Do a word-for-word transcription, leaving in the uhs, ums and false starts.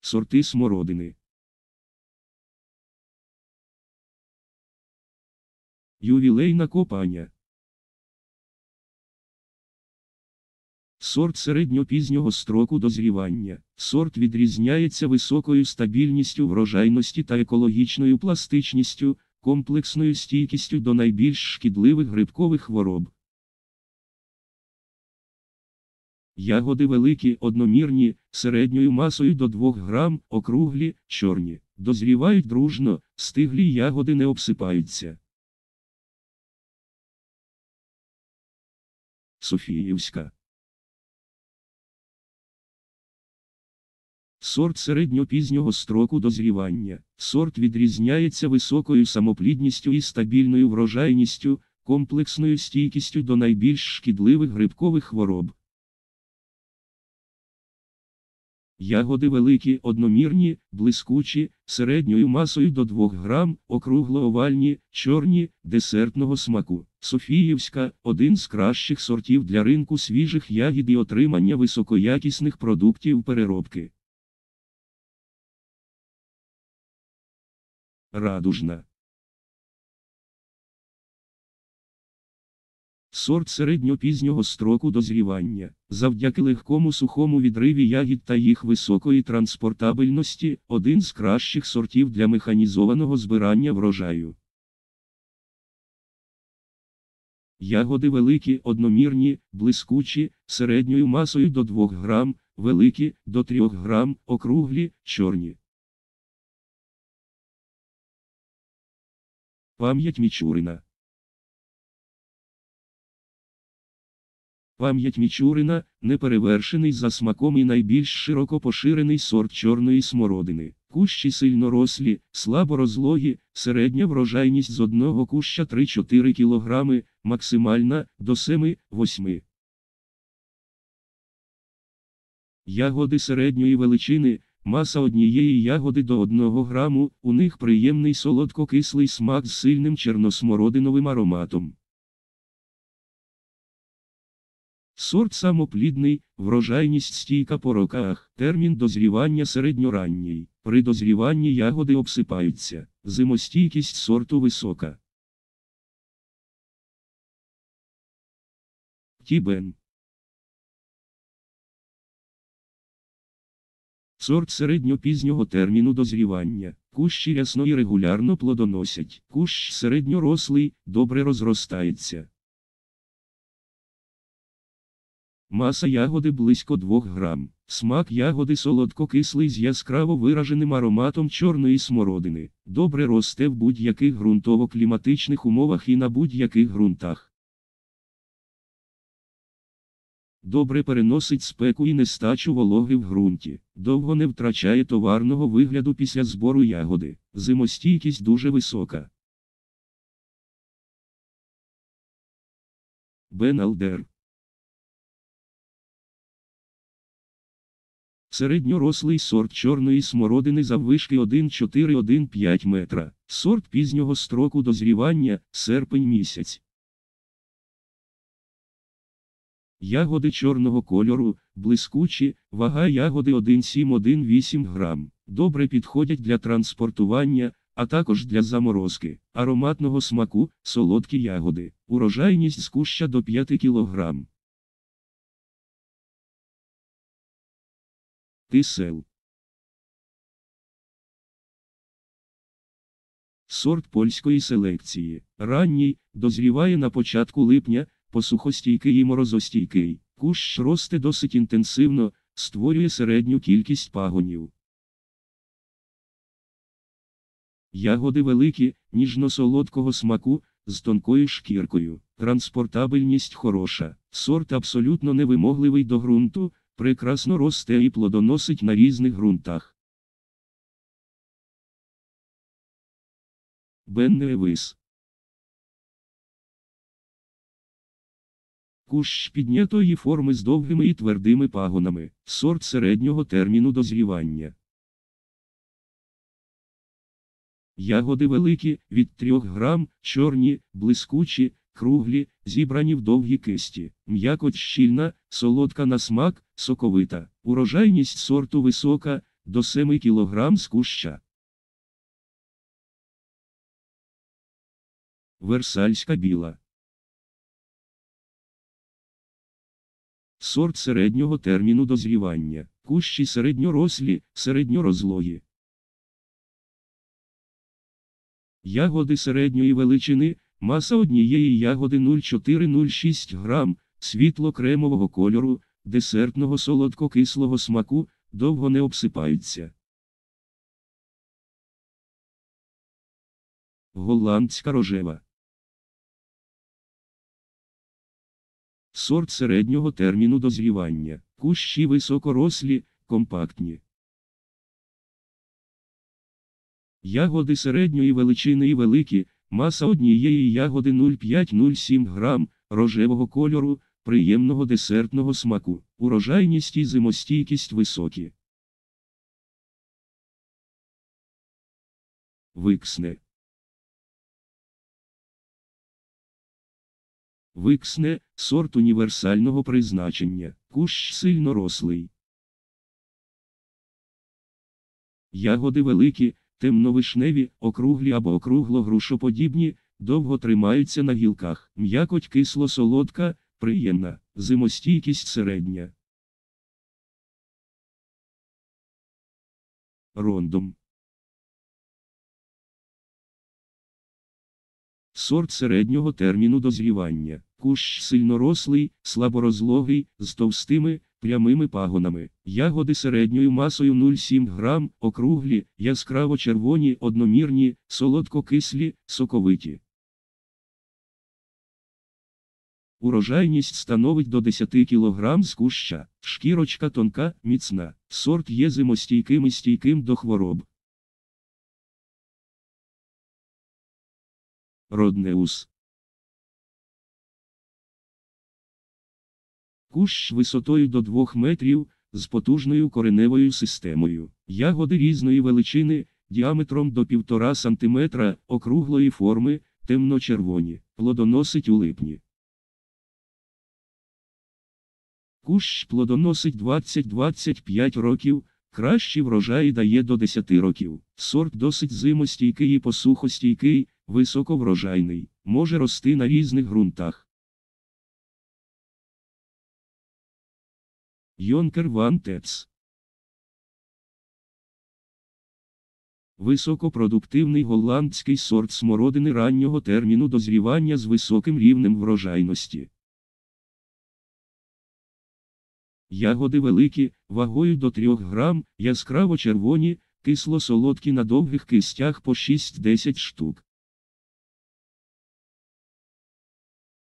Сорти смородини. Ювілейна копання. Сорт середньопізнього строку дозрівання. Сорт відрізняється високою стабільністю врожайності та екологічною пластичністю, комплексною стійкістю до найбільш шкідливих грибкових хвороб. Ягоди великі, одномірні, середньою масою до двох грам, округлі, чорні. Дозрівають дружно, стиглі ягоди не обсипаються. Софіївська. Сорт середньопізнього строку дозрівання. Сорт відрізняється високою самоплідністю і стабільною врожайністю, комплексною стійкістю до найбільш шкідливих грибкових хвороб. Ягоди великі, одномірні, блискучі, середньою масою до двох грам, округло-овальні, чорні, десертного смаку. Софіївська – один з кращих сортів для ринку свіжих ягід і отримання високоякісних продуктів переробки. Радужна. Сорт середньопізнього строку дозрівання. Завдяки легкому сухому відриві ягід та їх високої транспортабельності – один з кращих сортів для механізованого збирання врожаю. Ягоди великі, одномірні, блискучі, середньою масою до двох грам, великі, до трьох грам, округлі, чорні. Пам'ять Мічурина. Пам'ять Мічурина – неперевершений за смаком і найбільш широко поширений сорт чорної смородини. Кущі сильнорослі, слаборозлогі, середня врожайність з одного куща три-чотири кілограми, максимальна – до семи-восьми. Ягоди середньої величини, маса однієї ягоди до одного граму, у них приємний солодко-кислий смак з сильним чорносмородиновим ароматом. Сорт самоплідний, врожайність стійка по роках, термін дозрівання середньоранній. При дозріванні ягоди обсипаються, зимостійкість сорту висока. Тібен. Сорт середньопізнього терміну дозрівання. Кущі рясно і регулярно плодоносять. Кущ середньорослий, добре розростається. Маса ягоди близько двох грам. Смак ягоди солодко-кислий з яскраво вираженим ароматом чорної смородини. Добре росте в будь-яких ґрунтово-кліматичних умовах і на будь-яких ґрунтах. Добре переносить спеку і нестачу вологи в ґрунті. Довго не втрачає товарного вигляду після збору ягоди. Зимостійкість дуже висока. Бен Алдер. Середньорослий сорт чорної смородини заввишки один цілих чотири десятих - один цілих п'ять десятих метра. Сорт пізнього строку дозрівання – серпень місяць. Ягоди чорного кольору, блискучі, вага ягоди один цілих сім - один цілих вісім грам. Добре підходять для транспортування, а також для заморозки. Ароматного смаку, солодкі ягоди. Урожайність з куща до п'яти кілограм. Тисел. Сорт польської селекції. Ранній, дозріває на початку липня, посухостійкий і морозостійкий. Кущ росте досить інтенсивно, створює середню кількість пагонів. Ягоди великі, ніжно-солодкого смаку, з тонкою шкіркою. Транспортабельність хороша. Сорт абсолютно невимогливий до ґрунту, прекрасно росте і плодоносить на різних ґрунтах. Бен Невис. Кущ піднятої форми з довгими і твердими пагонами. Сорт середнього терміну дозрівання. Ягоди великі, від трьох грам, чорні, блискучі, круглі, зібрані в довгі кисті. М'якоть щільна, солодка на смак, соковита. Урожайність сорту висока, до семи кілограм з куща. Версальська біла. Сорт середнього терміну дозрівання. Кущі середньорослі, середньорозлогі. Ягоди середньої величини, маса однієї ягоди нуль цілих чотири десятих - нуль цілих шість десятих грам, світло-кремового кольору, десертного солодко-кислого смаку, довго не обсипаються. Голландська рожева. Сорт середнього терміну дозрівання. Кущі високорослі, компактні. Ягоди середньої величини і великі, маса однієї ягоди нуль цілих п'ять десятих - нуль цілих сім десятих грам, рожевого кольору, приємного десертного смаку. Урожайність і зимостійкість високі. Виксне. Виксне – сорт універсального призначення. Кущ сильно рослий. Ягоди великі, темновишневі, округлі або округло-грушоподібні, довго тримаються на гілках. М'якоть кисло-солодка, приємна, зимостійкість середня. Рондом. Сорт середнього терміну дозрівання. Кущ сильнорослий, слаборозлогий, з товстими, прямими пагонами. Ягоди середньою масою нуль цілих сім десятих грам, округлі, яскраво червоні, одномірні, солодкокислі, соковиті. Урожайність становить до десяти кілограм з куща. Шкірочка тонка, міцна. Сорт є зимостійким і стійким до хвороб. Роднеус. Кущ висотою до двох метрів, з потужною кореневою системою. Ягоди різної величини, діаметром до півтора сантиметра, округлої форми, темно-червоні. Плодоносить у липні. Кущ плодоносить двадцять - двадцять п'ять років, кращі врожаї дає до десяти років. Сорт досить зимостійкий і посухостійкий, високоврожайний, може рости на різних ґрунтах. Йонкер ван Тец. Високопродуктивний голландський сорт смородини раннього терміну дозрівання з високим рівнем врожайності. Ягоди великі, вагою до трьох грам, яскраво червоні, кисло-солодкі на довгих кистях по шість - десять штук.